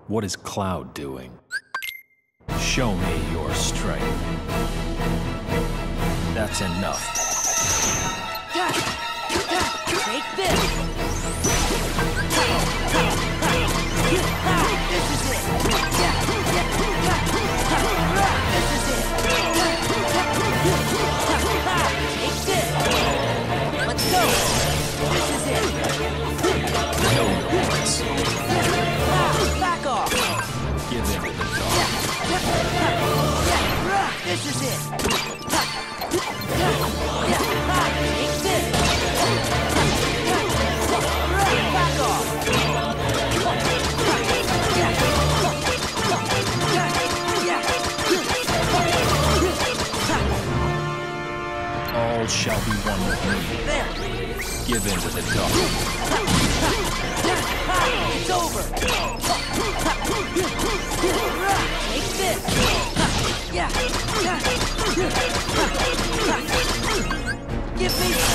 What is Cloud doing? Show me your strength. That's enough. Take this! This is it! This is it! Take this! Let's go! This is it! Know your limits. Back off! Give in to the dark. This is it! Take this! Back off! All shall be one with me. There! Give in to the dark. It's over! Take this! Give me